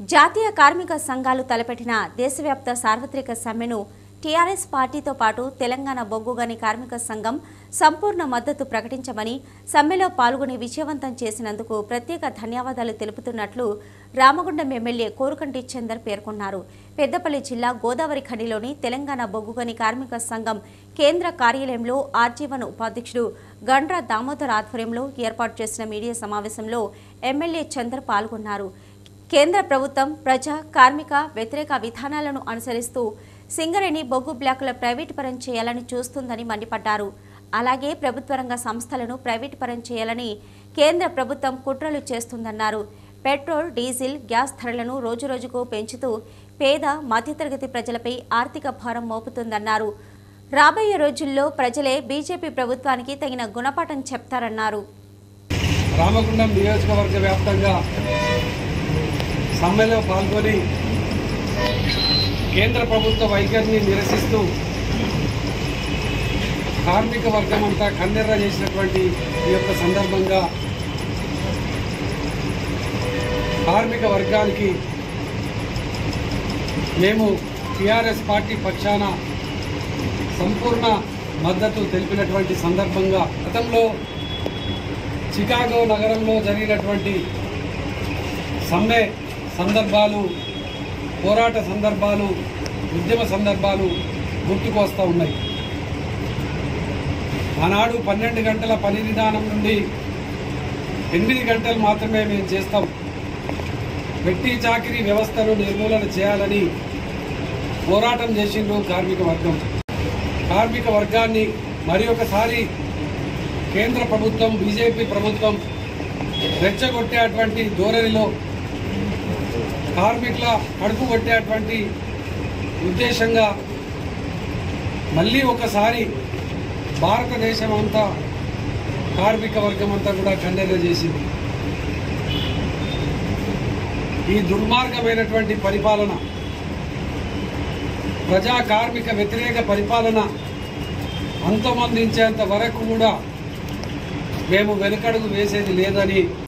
జాతీయ కార్మిక సంఘాలు తలపెట్టిన దేశవ్యాప్త సార్వత్రిక సమ్మెను టీఆర్ఎస్ పార్టీతో పాటు తెలంగాణ బొగ్గుగని కార్మిక సంఘం సంపూర్ణ మద్దతు ప్రకటించమని సమ్మెలో పాల్గొని విజయవంతం చేసినందుకు ప్రత్యేక ధన్యవాదాలు తెలుపుతున్నట్లు రామగుండం ఎమ్మెల్యే కోరుకంటి చందర్ పేర్కొన్నారు. పెద్దపల్లి జిల్లా గోదావరి ఖండిలోని తెలంగాణ బొగ్గుగని కార్మిక సంఘం కేంద్ర కార్యాలయంలో ఆర్జీవన్ ఉపాధ్యక్షుడు గండ్ర దామోదర్ ఆధ్వర్యంలో ఏర్పాటు చేసిన మీడియా సమావేశంలో ఎమ్మెల్యే చందర్ పాల్గొన్నారు. కేంద్ర ప్రభుత్వం ప్రజా కార్మిక వ్యతిరేక విధానాలను అనుసరిస్తూ సింగరేణి బొగ్గు బ్లాకుల ప్రైవేటు పరం చేయాలని చూస్తుందని మండిపడ్డారు. అలాగే ప్రభుత్వ రంగ సంస్థలను ప్రైవేటు పరం చేయాలని కేంద్ర ప్రభుత్వం కుట్రలు చేస్తుందన్నారు. పెట్రోల్, డీజిల్, గ్యాస్ ధరలను రోజురోజుకు పెంచుతూ పేద మధ్యతరగతి ప్రజలపై ఆర్థిక భారం మోపుతుందన్నారు. రాబోయే రోజుల్లో ప్రజలే బీజేపీ ప్రభుత్వానికి తగిన గుణపాఠం చెప్తారన్నారు. రామగుండం నియోజకవర్గ వ్యాప్తంగా సమ్మెలో పాల్గొని కేంద్ర ప్రభుత్వ వైఖరిని నిరసిస్తూ కార్మిక వర్గం అంతా కన్నెర్ర చేసినటువంటి ఈ యొక్క సందర్భంగా కార్మిక వర్గానికి మేము టీఆర్ఎస్ పార్టీ పక్షాన సంపూర్ణ మద్దతు తెలిపినటువంటి సందర్భంగా గతంలో చికాగో నగరంలో జరిగినటువంటి సమ్మె సందర్భాలు, పోరాట సందర్భాలు, ఉద్యమ సందర్భాలు గుర్తుకు వస్తూ ఉన్నాయి. ఆనాడు 12 గంటల పని విధానం నుండి 8 గంటలు మాత్రమే మేము చేస్తాం. వెట్టి చాకిరీ వ్యవస్థను నిర్మూలన చేయాలని పోరాటం చేసిండ్రు కార్మిక వర్గం. కార్మిక వర్గాన్ని మరి ఒకసారి కేంద్ర ప్రభుత్వం, బీజేపీ ప్రభుత్వం రెచ్చగొట్టేటువంటి ధోరణిలో కార్మికుల కడుపు కొట్టేటువంటి ఉద్దేశంగా మళ్ళీ ఒకసారి భారతదేశం అంతా కార్మిక వర్గం అంతా కూడా ఖండన చేసింది. ఈ దుర్మార్గమైనటువంటి పరిపాలన, ప్రజా కార్మిక వ్యతిరేక పరిపాలన అంతమొందించేంత వరకు కూడా మేము వెనుకడుగు వేసేది లేదని